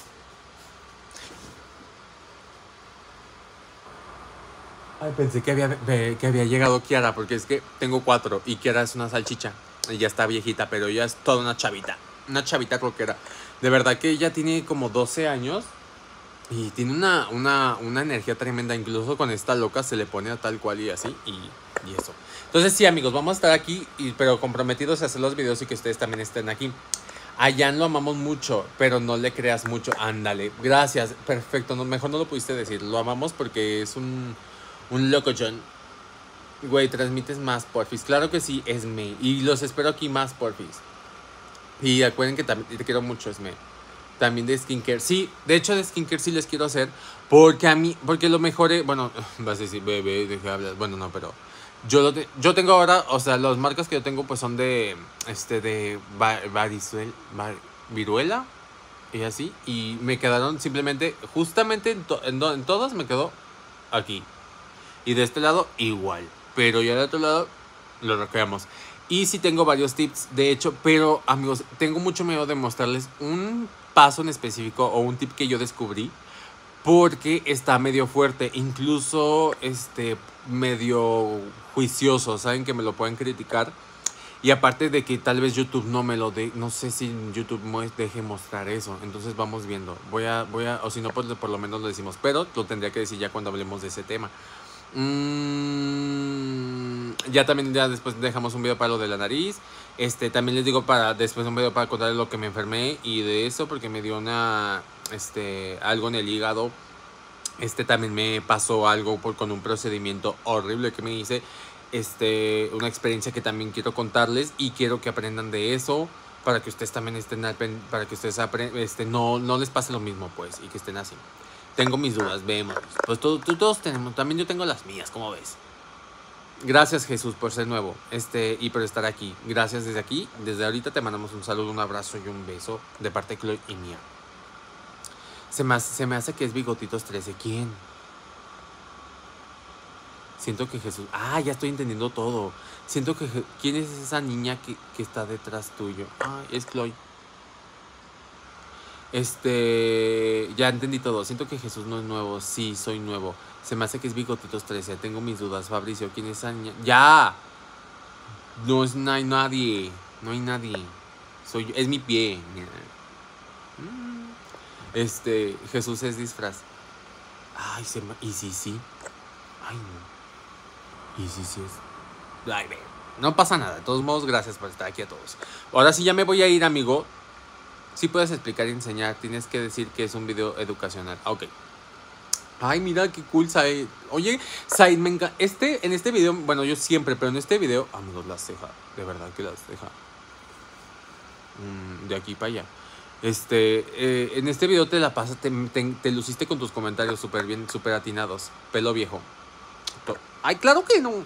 Speaker 1: Ay, pensé que había, que había llegado Kiara, porque es que tengo cuatro y Kiara es una salchicha. Y ya está viejita, pero ella es toda una chavita. Una chavita rockera. De verdad que ella tiene como doce años y tiene una, una, una energía tremenda. Incluso con esta loca se le pone a tal cual y así. Y, y eso. Entonces sí, amigos, vamos a estar aquí, y, pero comprometidos a hacer los videos y que ustedes también estén aquí. A Jan lo amamos mucho, pero no le creas mucho. Ándale, gracias, perfecto. No, mejor no lo pudiste decir. Lo amamos porque es un, un loco John. Güey, transmites más, porfis. Claro que sí, Esme. Y los espero aquí más, porfis. Y recuerden que también te quiero mucho, Esme. También de skincare. Sí, de hecho de skincare sí les quiero hacer. Porque a mí, porque lo mejor es, bueno, vas a decir, bebé, deja de hablar. Bueno, no, pero yo, lo te, yo tengo ahora, o sea, las marcas que yo tengo pues son de, este, de varicel, var, viruela y así. Y me quedaron simplemente, justamente en, to, en, en todas me quedó aquí. Y de este lado igual. Pero ya del otro lado lo recreamos. Y sí tengo varios tips, de hecho, pero amigos, tengo mucho miedo de mostrarles un paso en específico o un tip que yo descubrí, porque está medio fuerte, incluso este medio juicioso, saben que me lo pueden criticar. Y aparte de que tal vez YouTube no me lo dé, no sé si YouTube me deje mostrar eso, entonces vamos viendo. Voy a, voy a, o si no, pues por lo menos lo decimos, pero lo tendría que decir ya cuando hablemos de ese tema. Mm, ya también ya después dejamos un video para lo de la nariz. Este también les digo para después un video para contarles lo que me enfermé y de eso porque me dio una este algo en el hígado. Este también me pasó algo por, con un procedimiento horrible que me hice. Este una experiencia que también quiero contarles y quiero que aprendan de eso para que ustedes también estén para que ustedes aprendan, este no no les pase lo mismo pues y que estén así. Tengo mis dudas, vemos. Pues todos, todos tenemos, también yo tengo las mías, ¿cómo ves? Gracias, Jesús, por ser nuevo este, y por estar aquí. Gracias desde aquí. Desde ahorita te mandamos un saludo, un abrazo y un beso de parte de Chloe y mía. Se me, hace, se me hace que es Bigotitos trece. ¿Quién? Siento que Jesús... Ah, ya estoy entendiendo todo. Siento que... ¿Quién es esa niña que, que está detrás tuyo? Ah, es Chloe. Este, ya entendí todo. Siento que Jesús no es nuevo. Sí, soy nuevo. Se me hace que es Bigotitos trece. Tengo mis dudas. Fabricio, ¿quién es esa niña? ¡Ya! No, es, no hay nadie. No hay nadie. Soy yo. Es mi pie. Este, Jesús es disfraz. Ay, se me... ¿Y si sí? Ay, no. ¿Y si sí es? Ay, ve. No pasa nada. De todos modos, gracias por estar aquí a todos. Ahora sí ya me voy a ir, amigo. Si puedes explicar y enseñar, tienes que decir que es un video educacional. Ok. Ay, mira qué cool, Said. Oye, Said, me encanta. Este, en este video, bueno, yo siempre, pero en este video, amigos, la ceja. De verdad que la ceja. Mm, de aquí para allá. Este, eh, en este video te la pasas, te, te, te luciste con tus comentarios súper bien, súper atinados. Pelo viejo. Ay, claro que no.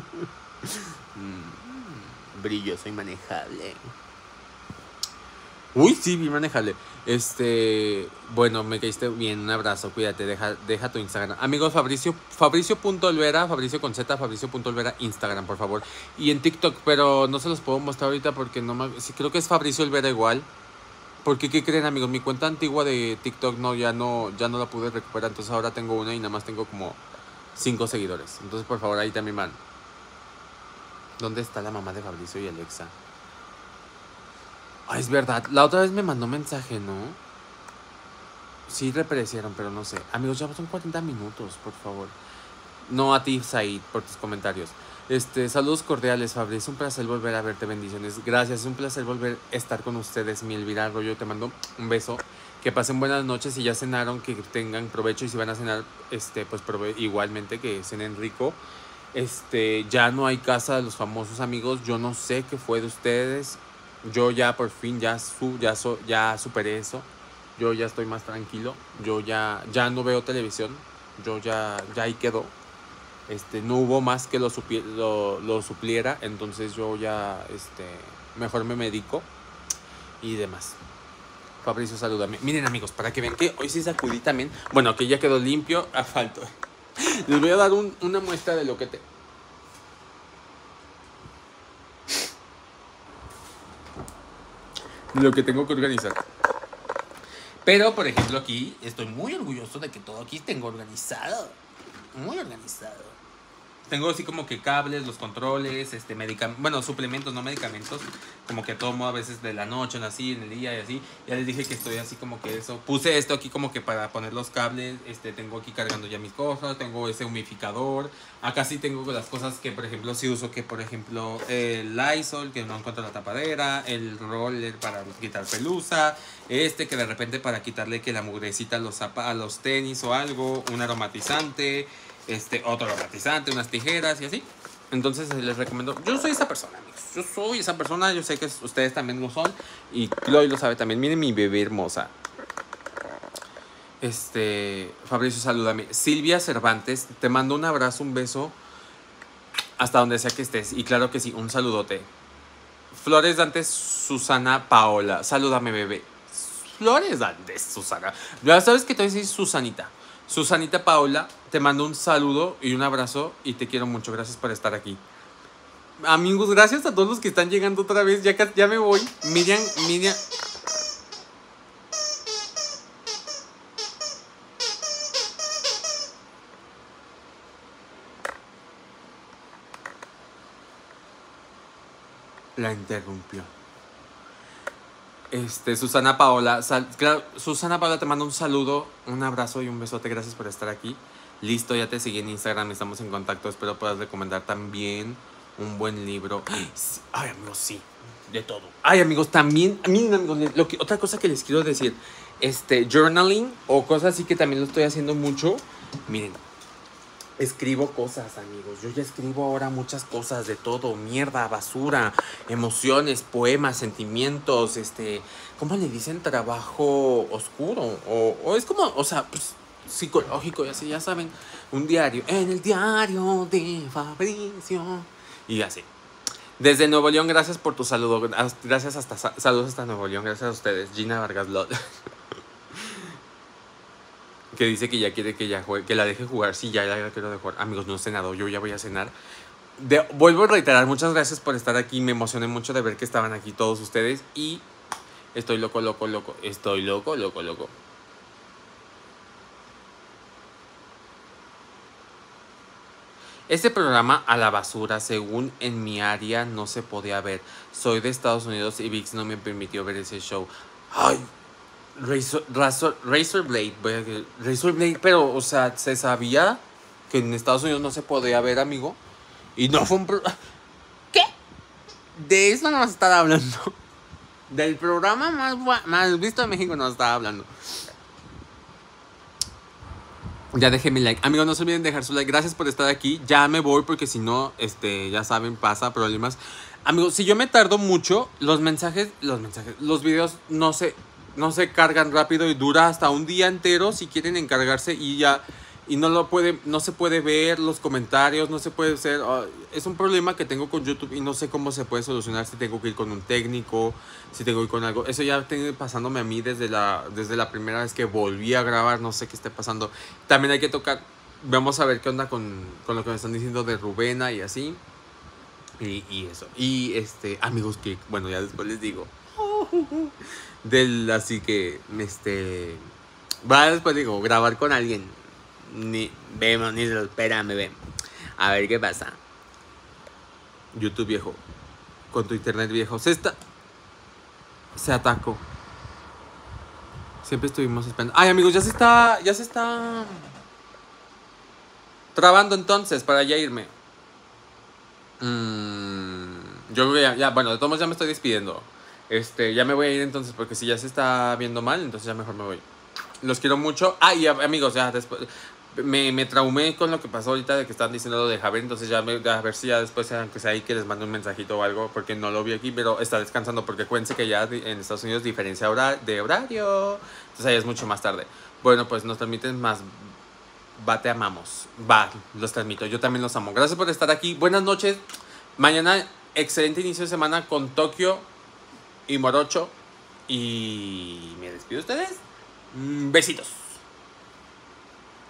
Speaker 1: mm. Brilloso y manejable. Uy, sí, bien, manéjale. Este, bueno, me caíste bien, un abrazo, cuídate, deja, deja tu Instagram. Amigos, Fabricio, Fabricio.olvera, Fabricio con Z, Fabricio.olvera, Instagram, por favor. Y en TikTok, pero no se los puedo mostrar ahorita porque no me... Sí, creo que es Fabricio Olvera igual. Porque, ¿qué creen, amigos? Mi cuenta antigua de TikTok no, ya no, ya no la pude recuperar. Entonces ahora tengo una y nada más tengo como cinco seguidores. Entonces, por favor, ahí también van. ¿Dónde está la mamá de Fabricio y Alexa? Ah, es verdad. La otra vez me mandó mensaje, ¿no? Sí, reaparecieron, pero no sé. Amigos, ya son cuarenta minutos, por favor. No a ti, Said, por tus comentarios. Este, saludos cordiales, Fabri. Es un placer volver a verte, bendiciones. Gracias, es un placer volver a estar con ustedes. Mi Elvira Arroyo, te mando un beso. Que pasen buenas noches y ya cenaron, que tengan provecho. Y si van a cenar, este, pues prove igualmente que cenen rico. Este, ya no hay casa de los famosos, amigos. Yo no sé qué fue de ustedes. Yo ya por fin ya su, ya so, ya superé eso. Yo ya estoy más tranquilo. Yo ya ya no veo televisión. Yo ya ya ahí quedó. Este, no hubo más que lo, supi, lo, lo supliera. Entonces yo ya este mejor me medico y demás. Fabricio, salúdame. Miren, amigos, para que vean que hoy sí sacudí también. Bueno, que ya quedó limpio. A falta. Les voy a dar un, una muestra de lo que te... lo que tengo que organizar. Pero, por ejemplo, aquí estoy muy orgulloso de que todo aquí tengo organizado. Muy organizado. Tengo así como que cables, los controles, este, medicamentos, bueno, suplementos, no medicamentos. Como que tomo a veces de la noche, así, en el día y así. Ya les dije que estoy así como que eso. Puse esto aquí como que para poner los cables. Este, tengo aquí cargando ya mis cosas. Tengo ese humidificador. Acá sí tengo las cosas que, por ejemplo, sí uso. Que, por ejemplo, el Lysol, que no encuentro la tapadera. El roller para quitar pelusa. Este que de repente para quitarle que la mugrecita a los, a los tenis o algo. Un aromatizante. Este, otro aromatizante, unas tijeras y así. Entonces les recomiendo. Yo soy esa persona, amigos. Yo soy esa persona. Yo sé que ustedes también lo son. Y Chloe lo sabe también. Miren mi bebé hermosa. Este, Fabricio, salúdame. Silvia Cervantes, te mando un abrazo, un beso. Hasta donde sea que estés. Y claro que sí, un saludote. Flores Dantes, Susana Paola. Salúdame, bebé. Flores Dantes, Susana. Ya sabes que te voy a decir Susanita. Susanita Paola, te mando un saludo y un abrazo y te quiero mucho. Gracias por estar aquí. Amigos, gracias a todos los que están llegando otra vez. Ya, ya me voy. Miriam, Miriam. La interrumpió. Este, Susana Paola, sal, claro, Susana Paola, te mando un saludo, un abrazo y un besote. Gracias por estar aquí. Listo, ya te seguí en Instagram, estamos en contacto. Espero puedas recomendar también un buen libro. Ay, amigos, sí, de todo. Ay, amigos, también, miren, amigos, lo que, otra cosa que les quiero decir, este, journaling o cosas así que también lo estoy haciendo mucho. Miren, escribo cosas, amigos. Yo ya escribo ahora muchas cosas de todo. Mierda, basura, emociones, poemas, sentimientos. Este, ¿cómo le dicen? Trabajo oscuro. O, o es como, o sea, pues, psicológico y así, ya saben. Un diario. En el diario de Fabricio. Y así. Desde Nuevo León, gracias por tu saludo. Gracias hasta, saludos hasta Nuevo León. Gracias a ustedes. Gina Vargas Lot. Que dice que ya quiere que ya juegue, que la deje jugar. Sí, ya, ya la quiero de jugar. Amigos, no he cenado, yo ya voy a cenar. De, vuelvo a reiterar, muchas gracias por estar aquí. Me emocioné mucho de ver que estaban aquí todos ustedes. Y estoy loco, loco, loco. Estoy loco, loco, loco. Este programa a la basura, según en mi área, no se podía ver. Soy de Estados Unidos y VIX no me permitió ver ese show. ¡Ay! Razor, Razor, Razor Blade, Razor Blade, pero, o sea, se sabía que en Estados Unidos no se podía ver, amigo. Y no fue un pro... ¿Qué? De eso no nos estaba hablando. Del programa más, más visto de México nos estaba hablando. Ya dejé mi like. Amigos, no se olviden dejar su like. Gracias por estar aquí. Ya me voy porque si no, este, ya saben, pasa problemas. Amigos, si yo me tardo mucho, los mensajes, los mensajes, los videos no se... no se cargan rápido y dura hasta un día entero si quieren encargarse y ya y no lo puede, no se puede ver los comentarios, no se puede hacer. Uh, es un problema que tengo con YouTube y no sé cómo se puede solucionar, si tengo que ir con un técnico, si tengo que ir con algo. Eso ya tiene pasándome a mí desde la, desde la primera vez que volví a grabar, no sé qué esté pasando. También hay que tocar, vamos a ver qué onda con, con lo que me están diciendo de Rubena y así. Y, y eso. Y este, amigos que, bueno, ya después les digo. Del, así que, este, va después digo, grabar con alguien. Ni, vemos, ni se lo espérame, ven. A ver qué pasa. YouTube viejo. Con tu internet viejo. Se está. Se atacó. Siempre estuvimos esperando. Ay, amigos, ya se está. Ya se está. Trabando entonces para ya irme. Mm, yo voy a, ya, bueno, de todos modos ya me estoy despidiendo. Este, ya me voy a ir entonces porque si ya se está viendo mal, entonces ya mejor me voy. Los quiero mucho. Ah, y amigos, ya después me, me traumé con lo que pasó ahorita de que están diciendo lo de Javier. Entonces ya me, a ver si ya después, aunque sea ahí, que les mande un mensajito o algo, porque no lo vi aquí, pero está descansando porque acuérdense que ya en Estados Unidos diferencia hora, de horario. Entonces ahí es mucho más tarde. Bueno, pues nos transmiten más. Va, te amamos. Va, los transmito. Yo también los amo. Gracias por estar aquí. Buenas noches. Mañana, excelente inicio de semana con Tokio y Morocho. Y me despido de ustedes. Besitos.